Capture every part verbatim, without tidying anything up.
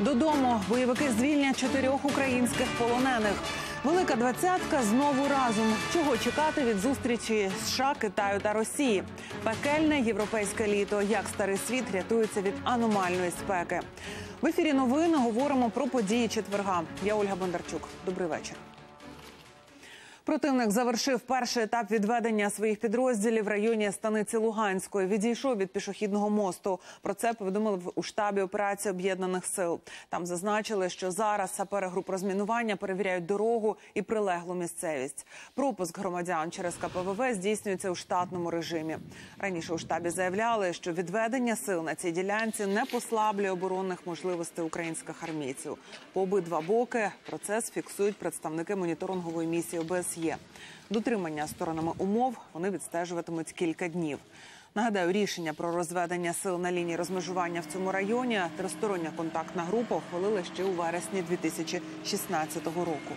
Додому бойовики звільнять чотирьох українських полонених. Велика двадцятка знову разом. Чого чекати від зустрічі США, Китаю та Росії? Пекельне європейське літо. Як старий світ рятується від аномальної спеки? В ефірі новини говоримо про події четверга. Я Ольга Бондарчук. Добрий вечір. Противник завершив перший етап відведення своїх підрозділів в районі станиці Луганської. Відійшов від пішохідного мосту. Про це повідомили у штабі операції Об'єднаних сил. Там зазначили, що зараз сапери груп розмінування перевіряють дорогу і прилеглу місцевість. Пропуск громадян через ка пе ве ве здійснюється у штатному режимі. Раніше у штабі заявляли, що відведення сил на цій ділянці не послаблює оборонних можливостей українських армійців. По обидва боки процес фіксують представники моніторингової місії о бе ес є. Дотримання сторонами умов вони відстежуватимуть кілька днів. Нагадаю, рішення про розведення сил на лінії розмежування в цьому районі тристороння контактна група ухвалила ще у вересні дві тисячі шістнадцятого року.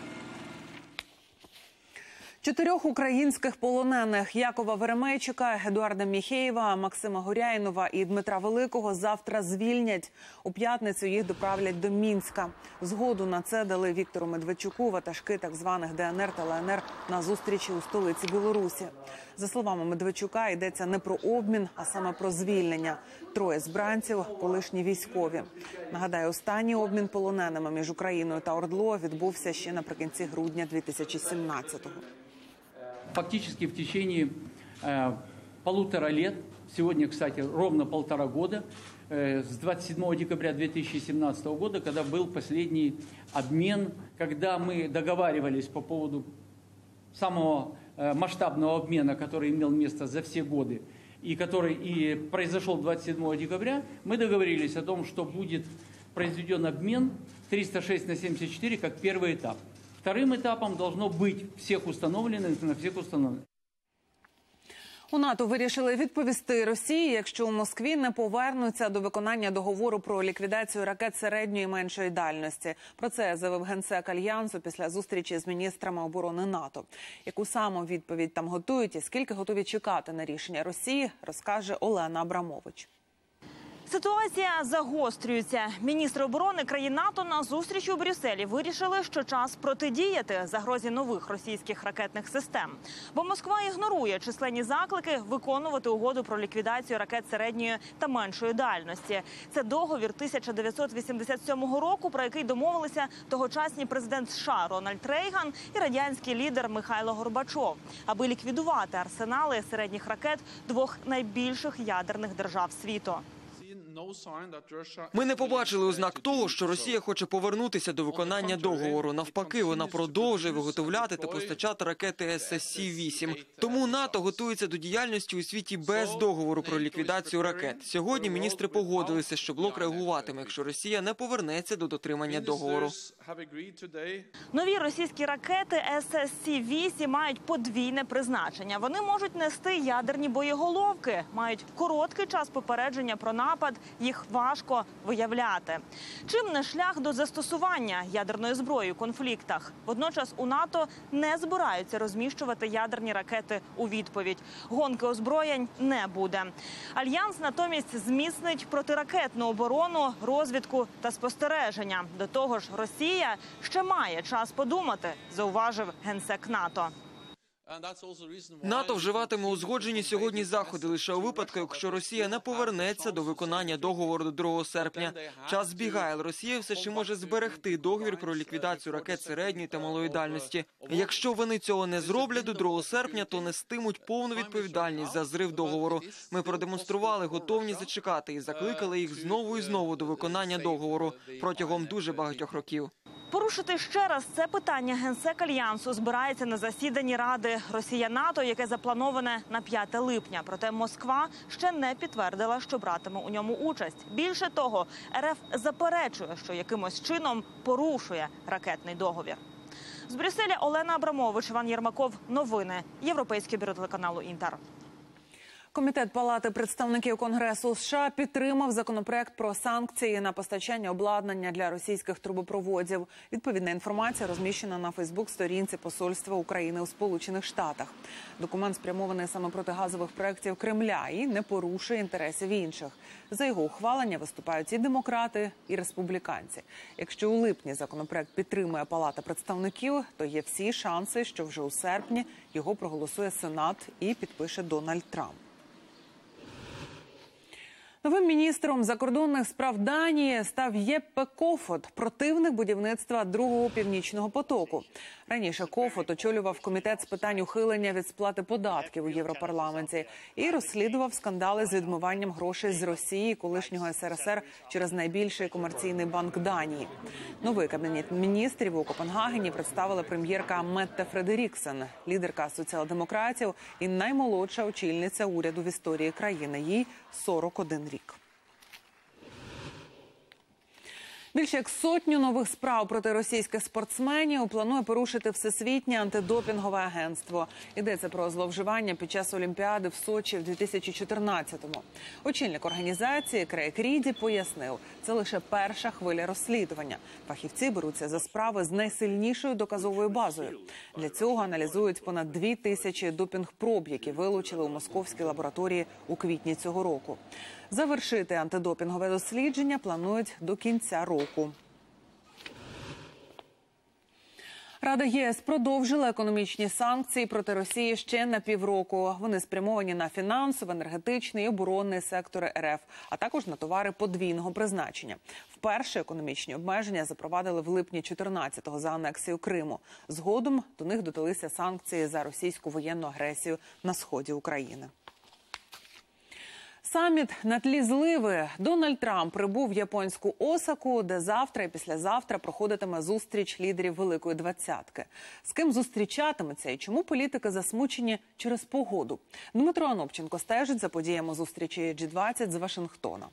Чотирьох українських полонених – Якова Веремейчика, Едуарда Міхеєва, Максима Горяйнова і Дмитра Великого – завтра звільнять. У п'ятницю їх доправлять до Мінська. Згоду на це дали Віктору Медведчуку ватажки так званих де ен ер та ел ен ер на зустрічі у столиці Білорусі. За словами Медведчука, йдеться не про обмін, а саме про звільнення. Троє збранців – колишні військові. Нагадаю, останній обмін полоненими між Україною та ОРДЛО відбувся ще наприкінці грудня дві тисячі сімнадцятого. Фактически в течение э, полутора лет, сегодня, кстати, ровно полтора года, э, с двадцать седьмого декабря две тысячи семнадцатого года, когда был последний обмен, когда мы договаривались по поводу самого э, масштабного обмена, который имел место за все годы, и который и произошел двадцать седьмого декабря, мы договорились о том, что будет произведен обмен триста шесть на семьдесят четыре как первый этап. Вторым этапом должно быть всех установленных на всех установленных. У НАТО вирішили відповісти Росії, якщо у Москві не повернуться до виконання договору про ліквідацію ракет середньої і меншої дальності. Про це заявив генсек Альянсу після зустрічі з міністрами оборони НАТО. Яку саме відповідь там готують і скільки готові чекати на рішення Росії, розкаже Олена Абрамович. Ситуація загострюється. Міністри оборони країн НАТО на зустрічі у Брюсселі вирішили, що час протидіяти загрозі нових російських ракетних систем. Бо Москва ігнорує численні заклики виконувати угоду про ліквідацію ракет середньої та меншої дальності. Це договір тисяча дев'ятсот вісімдесят сьомого року, про який домовилися тогочасні президент США Рональд Рейган і радянський лідер Михайло Горбачов, аби ліквідувати арсенали середніх ракет двох найбільших ядерних держав світу. Ми не побачили ознак того, що Росія хоче повернутися до виконання договору. Навпаки, вона продовжує виготовляти та постачати ракети ес ес сі вісім. Тому НАТО готується до діяльності у світі без договору про ліквідацію ракет. Сьогодні міністри погодилися, що блок реагуватиме, якщо Росія не повернеться до дотримання договору. Нові російські ракети ес ес сі вісім мають подвійне призначення. Вони можуть нести ядерні боєголовки, мають короткий час попередження про напад, їх важко виявляти. Чим не шлях до застосування ядерної зброї у конфліктах? Водночас у НАТО не збираються розміщувати ядерні ракети у відповідь. Гонки озброєнь не буде. Альянс натомість зміцнить протиракетну оборону, розвідку та спостереження. До того ж, Росія ще має час подумати, зауважив генсек НАТО. НАТО вживатиме узгоджені сьогодні заходи лише у випадку, якщо Росія не повернеться до виконання договору до другого серпня. Час збігає, але Росія все ще може зберегти договір про ліквідацію ракет середньої та малої дальності. Якщо вони цього не зроблять до другого серпня, то нестимуть повну відповідальність за зрив договору. Ми продемонстрували готовність зачекати і закликали їх знову і знову до виконання договору протягом дуже багатьох років. Порушити ще раз це питання генсек Альянсу збирається на засіданні Ради Росія-НАТО, яке заплановане на п'яте липня. Проте Москва ще не підтвердила, що братиме у ньому участь. Більше того, ер еф заперечує, що якимось чином порушує ракетний договір. З Брюсселя Олена Абрамович, Іван Єрмаков. Новини. Європейське бюро телеканалу «Інтер». Комітет Палати представників Конгресу США підтримав законопроект про санкції на постачання обладнання для російських трубопроводів. Відповідна інформація розміщена на Фейсбук-сторінці Посольства України у Сполучених Штатах. Документ спрямований саме проти газових проєктів Кремля і не порушує інтересів інших. За його ухвалення виступають і демократи, і республіканці. Якщо у липні законопроект підтримує Палата представників, то є всі шанси, що вже у серпні його проголосує Сенат і підпише Дональд Трамп. Новим міністром закордонних справ Данії став Єппе Кофод, противник будівництва другого північного потоку. Раніше Кофод очолював комітет з питань ухилення від сплати податків у Європарламенті і розслідував скандали з відмиванням грошей з Росії, колишнього ес ер ес ер, через найбільший комерційний банк Данії. Новий кабінет міністрів у Копенгагені представила прем'єрка Метте Фредеріксен, лідерка соціал-демократів і наймолодша очільниця уряду в історії країни. Їй сорок один рік. Більше як сотню нових справ проти російських спортсменів планує порушити Всесвітнє антидопінгове агентство. Йдеться про зловживання під час Олімпіади в Сочі в дві тисячі чотирнадцятому. Очільник організації Крейг Ріді пояснив, це лише перша хвиля розслідування. Фахівці беруться за справи з найсильнішою доказовою базою. Для цього аналізують понад дві тисячі допінг-проб, які вилучили у московській лабораторії у квітні цього року. Завершити антидопінгове дослідження планують до кінця року. Рада ЄС продовжила економічні санкції проти Росії ще на півроку. Вони спрямовані на фінансовий, енергетичний і оборонний сектори ер еф, а також на товари подвійного призначення. Вперше економічні обмеження запровадили в липні чотирнадцятого за анексію Криму. Згодом до них додалися санкції за російську воєнну агресію на сході України. Саміт на тлі зливи. Дональд Трамп прибув в японську Осаку, де завтра і післязавтра проходитиме зустріч лідерів Великої Двадцятки. З ким зустрічатиметься і чому політики засмучені через погоду? Дмитро Анопченко стежить за подіями зустрічі джі двадцять з Вашингтона.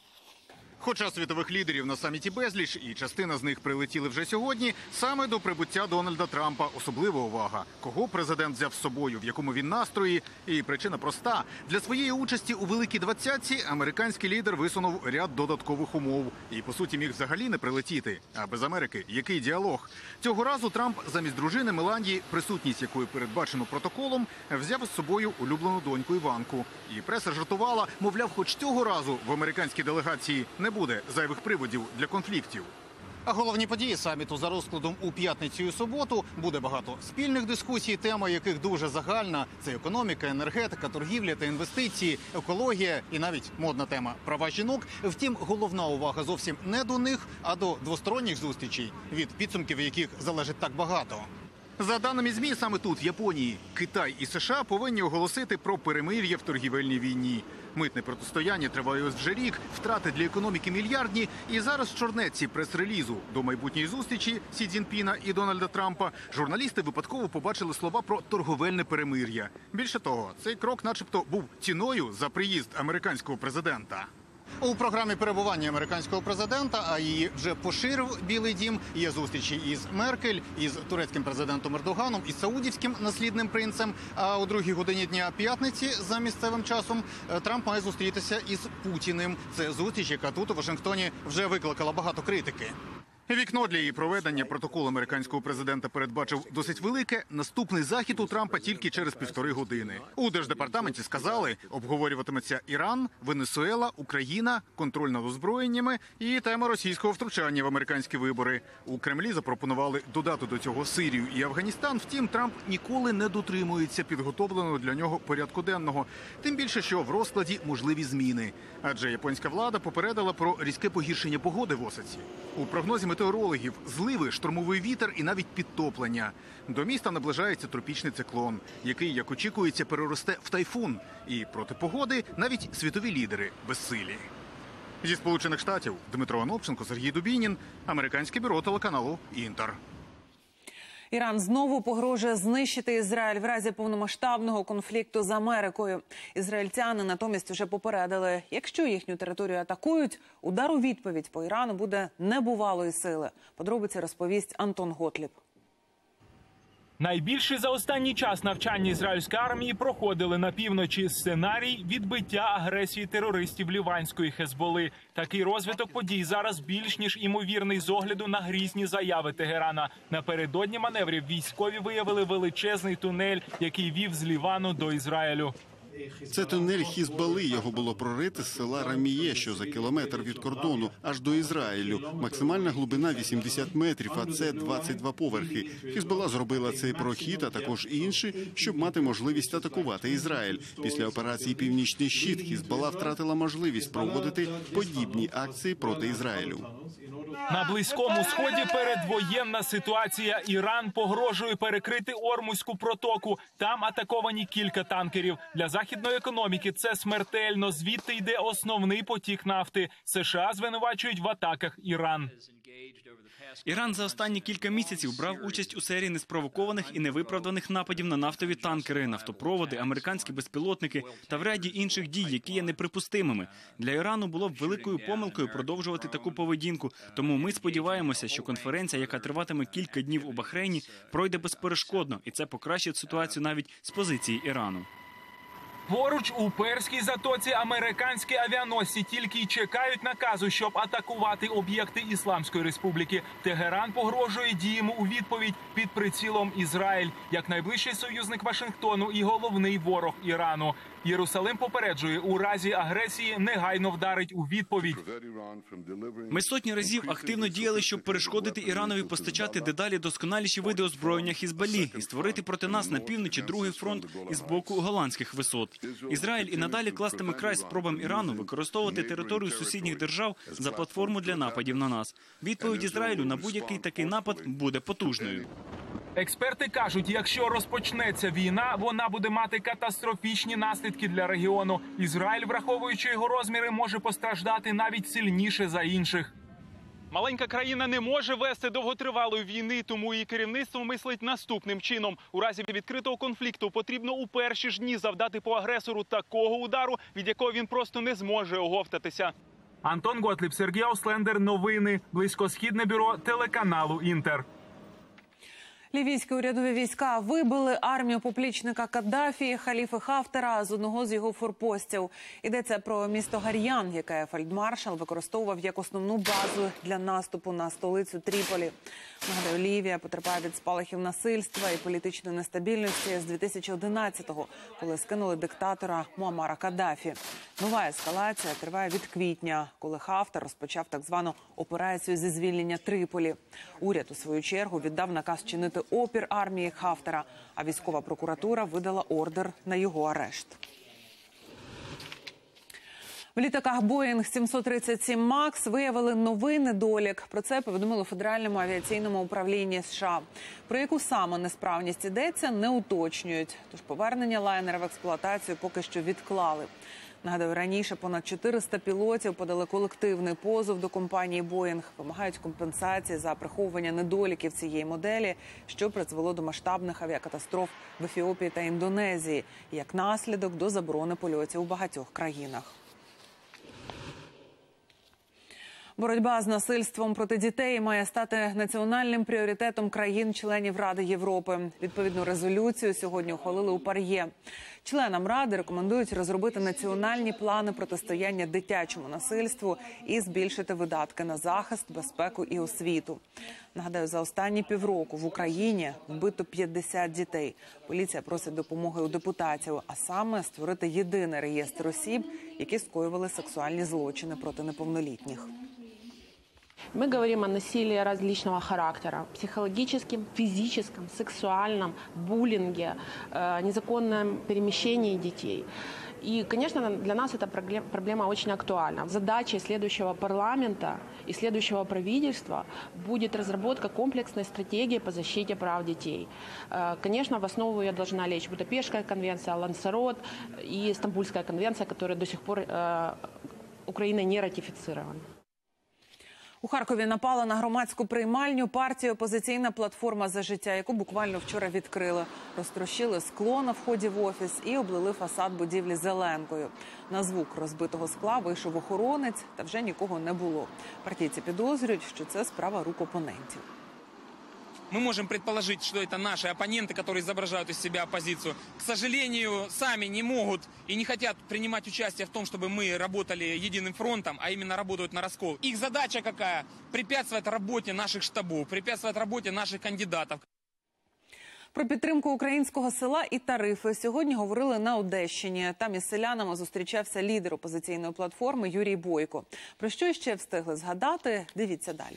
Хоча світових лідерів на саміті безліч, і частина з них прилетіли вже сьогодні, саме до прибуття Дональда Трампа особлива увага. Кого президент взяв з собою, в якому він настрої? І причина проста. Для своєї участі у Великій Двадцятці американський лідер висунув ряд додаткових умов. І, по суті, міг взагалі не прилетіти. А без Америки який діалог? Цього разу Трамп замість дружини Меланії, присутність якої передбачено протоколом, взяв з собою улюблену доньку Іванку. І преса жартувала, мовляв, хоч цього разу в американській делегації не буде зайвих приводів для конфліктів. А головні події саміту за розкладом у п'ятницю і суботу. Буде багато спільних дискусій, тема яких дуже загальна. Це економіка, енергетика, торгівля та інвестиції, екологія і навіть модна тема – права жінок. Втім, головна увага зовсім не до них, а до двосторонніх зустрічей, від підсумків яких залежить так багато. За даними ЗМІ, саме тут, в Японії, Китай і США повинні оголосити про перемир'я в торгівельній війні. Митне протистояння триває ось вже рік, втрати для економіки мільярдні. І зараз в чорнетці прес-релізу до майбутньої зустрічі Сі Цзіньпіна і Дональда Трампа журналісти випадково побачили слова про торговельне перемир'я. Більше того, цей крок начебто був ціною за приїзд американського президента. У програмі перебування американського президента, а її вже поширив Білий дім, є зустрічі із Меркель, із турецьким президентом Ердоганом, із саудівським наслідним принцем. А о другій годині дня п'ятниці за місцевим часом Трамп має зустрітися із Путіним. Це зустріч, яка тут у Вашингтоні вже викликала багато критики. Вікно для її проведення протокол американського президента передбачив досить велике. Наступний захід у Трампа тільки через півтори години. У Держдепартаменті сказали, обговорюватиметься Іран, Венесуела, Україна, контроль над озброєннями і тема російського втручання в американські вибори. У Кремлі запропонували додати до цього Сирію і Афганістан. Втім, Трамп ніколи не дотримується підготовленого для нього порядку денного. Тим більше, що в розкладі можливі зміни. Адже японська влада попередила про різке погіршення погоди в Осаці. У прогнозі метеорологів зливи, штормовий вітер і навіть підтоплення. До міста наближається тропічний циклон, який, як очікується, переросте в тайфун. І проти погоди навіть світові лідери безсилі. Зі Сполучених Штатів Дмитро Анопченко, Сергій Дубінін, американське бюро телеканалу «Інтер». Іран знову погрожує знищити Ізраїль в разі повномасштабного конфлікту з Америкою. Ізраїльтяни натомість вже попередили, якщо їхню територію атакують, удар у відповідь по Ірану буде небувалої сили. Подробиці розповість Антон Готліб. Найбільші за останній час навчання ізраїльської армії проходили на півночі. Сценарій – відбиття агресії терористів Ліванської Хезболи. Такий розвиток подій зараз більш ніж імовірний з огляду на грізні заяви Тегерана. Напередодні маневрів військові виявили величезний тунель, який вів з Лівану до Ізраїлю. Це тунель Хізбали. Його було прорити з села Раміє, що за кілометр від кордону, аж до Ізраїлю. Максимальна глибина вісімдесят метрів, а це двадцять два поверхи. Хізбала зробила цей прохід, а також інші, щоб мати можливість атакувати Ізраїль. Після операції «Північний щит» Хізбала втратила можливість проводити подібні акції проти Ізраїлю. На Близькому Сході передвоєнна ситуація. Іран погрожує перекрити Ормузьку протоку. Там атаковані кілька танкерів. Для західної економіки це смертельно. Звідти йде основний потік нафти. США звинувачують в атаках Іран. Іран за останні кілька місяців брав участь у серії неспровокованих і невиправданих нападів на нафтові танкери, нафтопроводи, американські безпілотники та в ряді інших дій, які є неприпустимими. Для Ірану було б великою помилкою продовжувати таку поведінку. Тому ми сподіваємося, що конференція, яка триватиме кілька днів у Бахрейні, пройде безперешкодно, і це покращить ситуацію навіть з позиції Ірану. Поруч у Перській затоці американські авіаносці тільки й чекають наказу, щоб атакувати об'єкти Ісламської Республіки. Тегеран погрожує діями у відповідь під прицілом Ізраїль, як найближчий союзник Вашингтону і головний ворог Ірану. Єрусалим попереджує, у разі агресії негайно вдарить у відповідь. Ми сотні разів активно діяли, щоб перешкодити Іранові постачати дедалі досконаліші види озброєння Хізбалі і створити проти нас на півночі другий фронт із боку голландських висот. Ізраїль і надалі кластиме край спробам Ірану використовувати територію сусідніх держав за платформу для нападів на нас. Відповідь Ізраїлю на будь-який такий напад буде потужною. Експерти кажуть, якщо розпочнеться війна, вона буде мати катастрофічні наслідки для регіону. Ізраїль, враховуючи його розміри, може постраждати навіть сильніше за інших. Маленька країна не може вести довготривалої війни, тому її керівництво мислить наступним чином. У разі відкритого конфлікту потрібно у перші ж дні завдати по агресору такого удару, від якого він просто не зможе оговтатися. Антон Готліб, Сергій Ауслендер, новини, Близькосхідне бюро телеканалу «Інтер». Лівійські урядові війська вибили армію поплічника Каддафі, Халіфи Хафтара, з одного з його форпостів. Йдеться про місто Гар'ян, яке фельдмаршал використовував як основну базу для наступу на столицю Тріполі. Нагадаю, Лівія потерпає від спалахів насильства і політичної нестабільності з дві тисячі одинадцятого, коли скинули диктатора Муаммара Каддафі. Нова ескалація триває від квітня, коли Хафтар розпочав так звану операцію зі звільнення Триполі. Уряд, у свою чергу, віддав наказ чинити опір армії Хафтара, а військова прокуратура видала ордер на його арешт. В літаках Боїнг сімсот тридцять сім Макс виявили новий недолік. Про це повідомили у Федеральному авіаційному управлінні США. Про яку саме несправність йдеться, не уточнюють. Тож повернення лайнера в експлуатацію поки що відклали. Нагадаю, раніше понад чотириста пілотів подали колективний позов до компанії «Боїнг». Вимагають компенсації за приховування недоліків цієї моделі, що призвело до масштабних авіакатастроф в Ефіопії та Індонезії, як наслідок до заборони польотів у багатьох країнах. Боротьба з насильством проти дітей має стати національним пріоритетом країн-членів Ради Європи. Відповідну резолюцію сьогодні ухвалили у ПАРЄ. Членам Ради рекомендують розробити національні плани протистояння дитячому насильству і збільшити видатки на захист, безпеку і освіту. Нагадаю, за останні півроку в Україні вбито п'ятдесят дітей. Поліція просить допомоги у депутатів, а саме створити єдиний реєстр осіб, які скоювали сексуальні злочини проти неповнолітніх. Мы говорим о насилии различного характера – психологическом, физическом, сексуальном, буллинге, э, незаконном перемещении детей. И, конечно, для нас эта проблема очень актуальна. Задачей следующего парламента и следующего правительства будет разработка комплексной стратегии по защите прав детей. Конечно, в основу ее должна лечь Будапештская конвенция, Лансарот и Стамбульская конвенция, которая до сих пор э, Украиной не ратифицирована. У Харкові напала на громадську приймальню партії «Опозиційна платформа за життя», яку буквально вчора відкрили. Розтрощили скло на вході в офіс і облили фасад будівлі зеленкою. На звук розбитого скла вийшов охоронець, та вже нікого не було. Партійці підозрюють, що це справа рук опонентів. Мы можем предположить, что это наши оппоненты, которые изображают из себя оппозицию. К сожалению, сами не могут и не хотят принимать участие в том, чтобы мы работали единым фронтом, а именно работают на раскол. Их задача какая? Препятствовать работе наших штабов, препятствовать работе наших кандидатов. Про підтримку українського села і тарифи сьогодні говорили на Одещині. Там із селянами зустрічався лідер опозиційної платформи Юрій Бойко. Про що ще встигли згадати? Дивіться далі.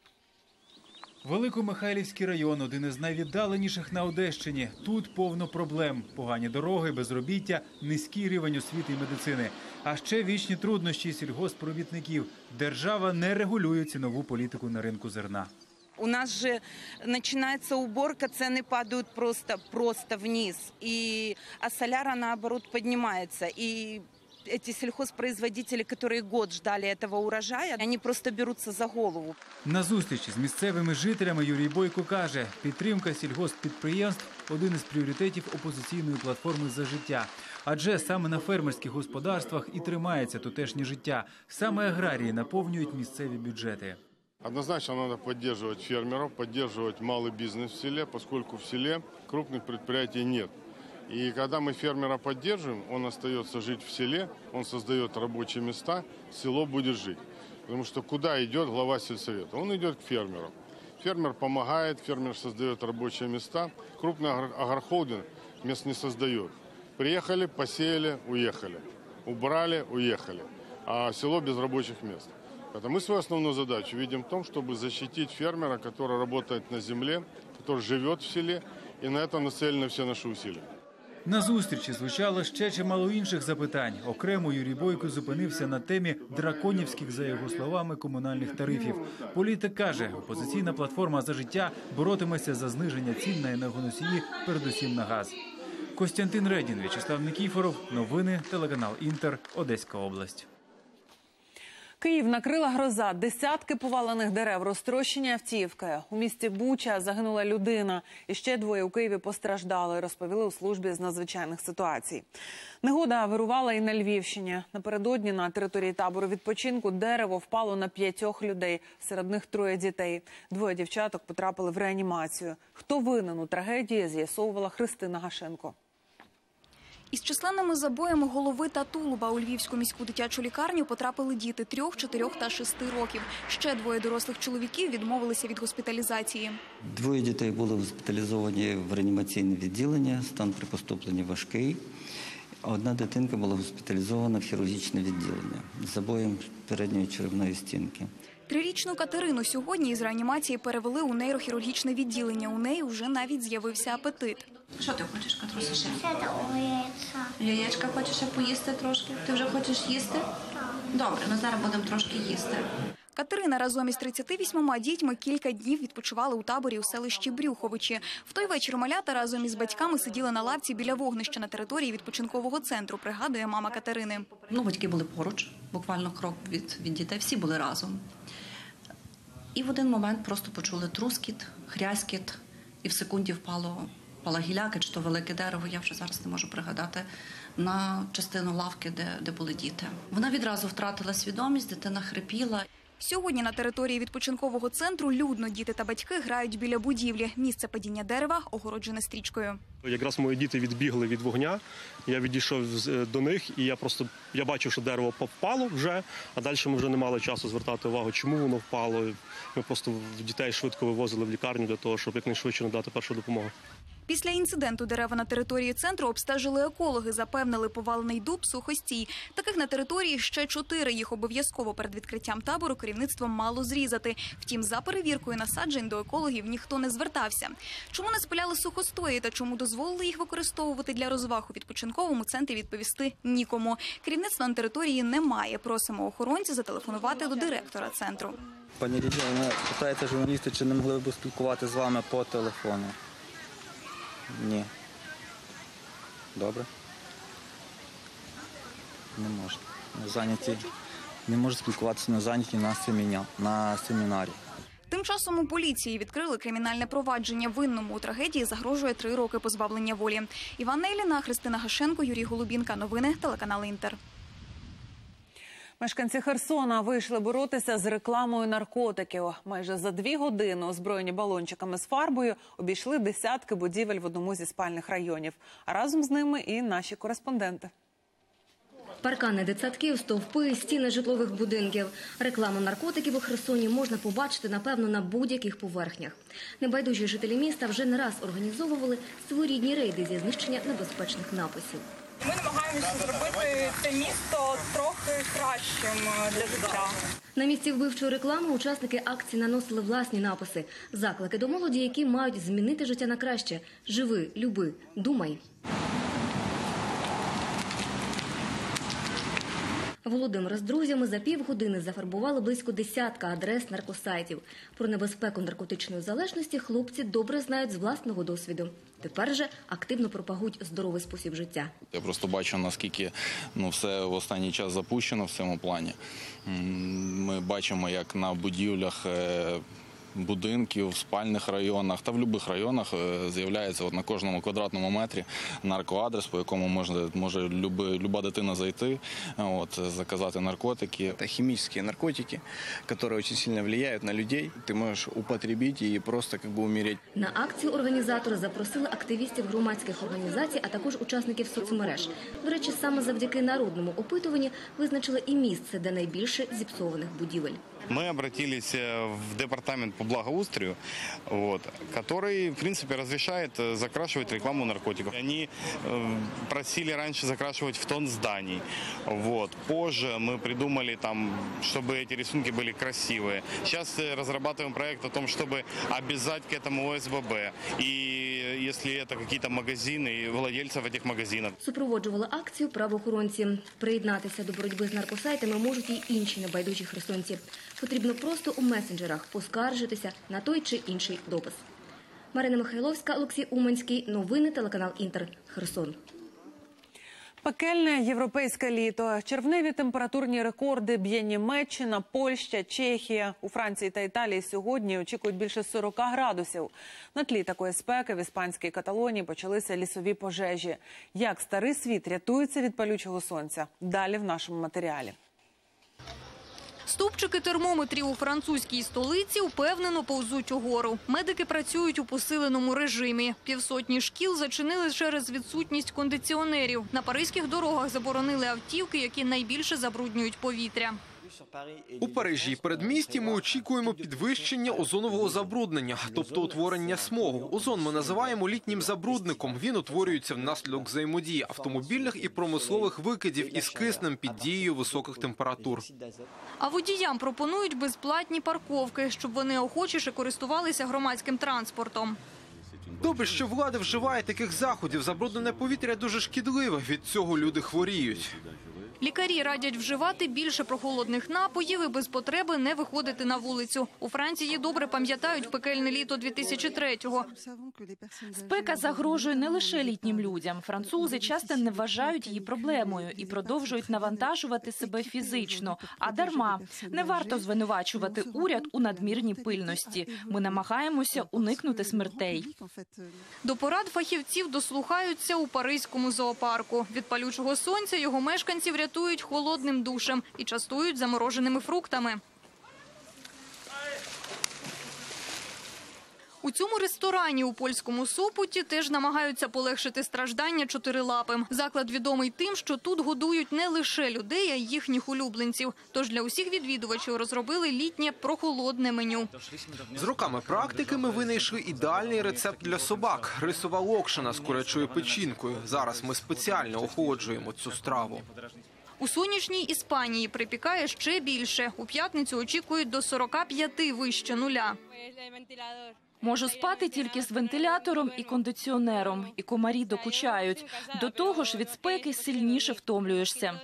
Великомихайлівський район – один із найвіддаленіших на Одещині. Тут повно проблем. Погані дороги, безробіття, низький рівень освіти і медицини. А ще вічні труднощі сільгоспробітників. Держава не регулює цінову політику на ринку зерна. У нас же начинается уборка, цены падают просто, просто вниз. И, а соляра, наоборот, поднимается. И эти сельхозпроизводители, которые год ждали этого урожая, они просто берутся за голову. На зустрічі з місцевими жителями Юрій Бойко каже, підтримка сільгосппідприємств – один із пріоритетів опозиційної платформи «За життя». Адже саме на фермерських господарствах і тримається тутешнє життя. Саме аграрії наповнюють місцеві бюджети. Однозначно надо поддерживать фермеров, поддерживать малый бизнес в селе, поскольку в селе крупных предприятий нет. И когда мы фермера поддерживаем, он остается жить в селе, он создает рабочие места, село будет жить. Потому что куда идет глава сельсовета? Он идет к фермеру. Фермер помогает, фермер создает рабочие места. Крупный агрохолдинг мест не создает. Приехали, посеяли, уехали. Убрали, уехали. А село без рабочих мест. Это мы свою основную задачу видим в том, чтобы защитить фермера, который работает на земле, который живет в селе, и на это нацелены все наши усилия. На зустрічі звучало ще чимало інших запитань. Окремо Юрій Бойко зупинився на темі драконівських, за його словами, комунальних тарифів. Політик каже, опозиційна платформа «За життя» боротиметься за зниження цін на енергоносії, передусім на газ. Костянтин Редін, В'ячеслав Никіфоров. Новини, телеканал «Інтер», Одеська область. Київ накрила гроза. Десятки повалених дерев, розтрощені автівки. У місті Буча загинула людина. І ще двоє у Києві постраждали, розповіли у службі з надзвичайних ситуацій. Негода вирувала і на Львівщині. Напередодні на території табору відпочинку дерево впало на п'ятьох людей. Серед них троє дітей. Двоє дівчаток потрапили в реанімацію. Хто винен у трагедії, з'ясовувала Христина Гашенко. Із численними забоями голови та тулуба у Львівську міську дитячу лікарню потрапили діти трьох, чотирьох та шести років. Ще двоє дорослих чоловіків відмовилися від госпіталізації. Двоє дітей були госпіталізовані в реанімаційне відділення, стан при поступленні важкий. Одна дитинка була госпіталізована в хірургічне відділення з забоєм передньої черевної стінки. Трирічну Катерину сьогодні із реанімації перевели у нейрохірургічне відділення. У неї вже навіть з'явився апетит. Що ти хочеш, Катруся, ще? Яєчка хочеш ще поїсти трошки? Ти вже хочеш їсти? Добре, ми зараз будемо трошки їсти. Катерина разом із тридцятьма вісьмома дітьми кілька днів відпочивали у таборі у селищі Брюховичі. В той вечір малята разом із батьками сиділи на лавці біля вогнища на території відпочинкового центру, пригадує мама Катерини. Ну, батьки були поруч, буквально крок від, від дітей, всі були разом. І в один момент просто почули трускіт, хряскіт, і в секунді впало впала гіляка, чи то велике дерево, я вже зараз не можу пригадати, на частину лавки, де, де були діти. Вона відразу втратила свідомість, дитина хрипіла. Сьогодні на території відпочинкового центру людно. Діти та батьки грають біля будівлі. Місце падіння дерева огороджене стрічкою. Якраз мої діти відбігли від вогня, я відійшов до них і я просто я бачив, що дерево впало вже, а далі ми вже не мали часу звертати увагу, чому воно впало. Ми просто дітей швидко вивозили в лікарню для того, щоб якнайшвидше надати першу допомогу. Після інциденту дерева на території центру обстежили екологи, запевнили повалений дуб, сухостій. Таких на території ще чотири. Їх обов'язково перед відкриттям табору керівництвом мало зрізати. Втім, за перевіркою насаджень до екологів ніхто не звертався. Чому не спиляли сухостої та чому дозволили їх використовувати для розваг у відпочинковому центрі, відповісти нікому. Керівництва на території немає. Просимо охоронців зателефонувати до директора центру. Пані Лідія, вона питається журналісти, чи не могли б спілкувати з вами по телефону. Ні. Добре. Не можу. Зайняті. Не можу спілкуватися на зайняті на, семіна... на семінарі. Тим часом у поліції відкрили кримінальне провадження. Винному у трагедії загрожує три роки позбавлення волі. Іванна Іліна, Христина Гашенко, Юрій Голубінка. Новини, телеканал «Інтер». Мешканці Херсона вийшли боротися з рекламою наркотиків. Майже за дві години, озброєні балончиками з фарбою, обійшли десятки будівель в одному зі спальних районів. А разом з ними і наші кореспонденти. Паркани дитсадків, стовпи, стіни житлових будинків. Рекламу наркотиків у Херсоні можна побачити, напевно, на будь-яких поверхнях. Небайдужі жителі міста вже не раз організовували своєрідні рейди зі знищення небезпечних написів. Ми намагаємося зробити це місто трохи кращим для життя. На місці вбивчої реклами учасники акції наносили власні написи. Заклики до молоді, які мають змінити життя на краще. Живи, люби, думай. Володимир з друзями за півгодини зафарбували близько десятка адрес наркосайтів. Про небезпеку наркотичної залежності хлопці добре знають з власного досвіду. Тепер же активно пропагують здоровий спосіб життя. Я просто бачу, наскільки ну, все в останній час запущено в цьому плані. Ми бачимо, як на будівлях будинків, в спальних районах та в будь-яких районах з'являється от на кожному квадратному метрі наркоадрес, по якому може, може люби, люба дитина зайти, от, заказати наркотики. Це хімічні наркотики, які дуже сильно впливають на людей. Ти можеш употребити і просто як би умереть. На акцію організатори запросили активістів громадських організацій, а також учасників соцмереж. До речі, саме завдяки народному опитуванню визначили і місце, де найбільше зіпсованих будівель. Мы обратились в департамент по благоустрою, вот, который, в принципе, разрешает закрашивать рекламу наркотиков. Они э, просили раньше закрашивать в тон зданий. Вот. Позже мы придумали, там, чтобы эти рисунки были красивые. Сейчас разрабатываем проект о том, чтобы обязать к этому О С Б Б. И если это какие-то магазины, и владельцев этих магазинов. Супроводжували акцію правоохоронці. Приєднатися до боротьби з наркосайтами можуть і інші небайдужі херсонці. Потрібно просто у месенджерах поскаржитися на той чи інший допис. Марина Михайловська, Олексій Уманський. Новини, телеканал Інтер. Херсон. Пекельне європейське літо. Червневі температурні рекорди б'є Німеччина, Польща, Чехія. У Франції та Італії сьогодні очікують більше сорока градусів. На тлі такої спеки в іспанській Каталонії почалися лісові пожежі. Як старий світ рятується від палючого сонця? Далі в нашому матеріалі. Стовпчики термометрів у французькій столиці впевнено повзуть угору. Медики працюють у посиленому режимі. Півсотні шкіл зачинили через відсутність кондиціонерів. На паризьких дорогах заборонили автівки, які найбільше забруднюють повітря. У Парижі і передмісті ми очікуємо підвищення озонового забруднення, тобто утворення смогу. Озон ми називаємо літнім забрудником. Він утворюється внаслідок взаємодії автомобільних і промислових викидів із киснем під дією високих температур. А водіям пропонують безплатні парковки, щоб вони охочіше користувалися громадським транспортом. Добре, що влада вживає таких заходів. Забруднене повітря дуже шкідливе. Від цього люди хворіють. Лікарі радять вживати більше прохолодних напоїв і без потреби не виходити на вулицю. У Франції добре пам'ятають пекельне літо дві тисячі третього. Спека загрожує не лише літнім людям. Французи часто не вважають її проблемою і продовжують навантажувати себе фізично. А дарма. Не варто звинувачувати уряд у надмірній пильності. Ми намагаємося уникнути смертей. До порад фахівців дослухаються у паризькому зоопарку. Від палючого сонця його мешканців рятують Рятують холодним душем і частують замороженими фруктами. У цьому ресторані у польському Сопоті теж намагаються полегшити страждання чотирилапим. Заклад відомий тим, що тут годують не лише людей, а й їхніх улюбленців. Тож для усіх відвідувачів розробили літнє прохолодне меню. З роками практики ми винайшли ідеальний рецепт для собак – рисова локшина з курячою печінкою. Зараз ми спеціально охолоджуємо цю страву. У сонячній Іспанії припікає ще більше. У п'ятницю очікують до сорока п'яти вище нуля. Можу спати тільки з вентилятором і кондиціонером, і комарі докучають. До того ж від спеки сильніше втомлюєшся.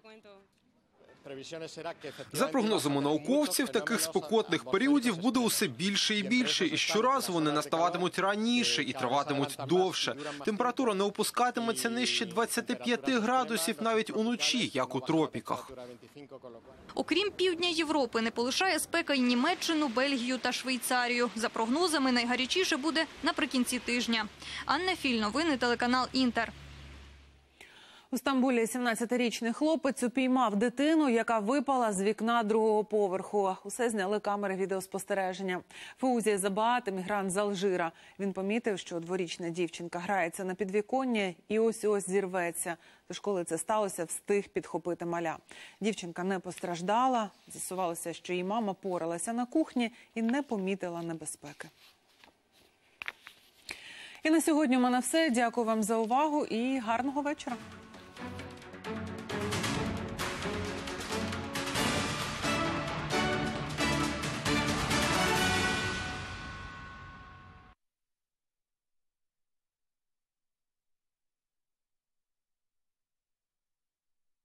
За прогнозами науковців, таких спекотних періодів буде усе більше і більше, і щоразу вони наставатимуть раніше і триватимуть довше. Температура не опускатиметься нижче двадцяти п'яти градусів навіть уночі, як у тропіках. Окрім півдня Європи, не полишає спека й Німеччину, Бельгію та Швейцарію. За прогнозами, найгарячіше буде наприкінці тижня. Анна Філь, новини, телеканал Інтер. У Стамбулі сімнадцятирічний хлопець упіймав дитину, яка випала з вікна другого поверху. Усе зняли камери відеоспостереження. Фаузі Забаат – емігрант з Алжира. Він помітив, що дворічна дівчинка грається на підвіконні і ось-ось зірветься. Тож, коли це сталося, встиг підхопити маля. Дівчинка не постраждала. З'ясувалося, що її мама поралася на кухні і не помітила небезпеки. І на сьогодні у мене все. Дякую вам за увагу і гарного вечора.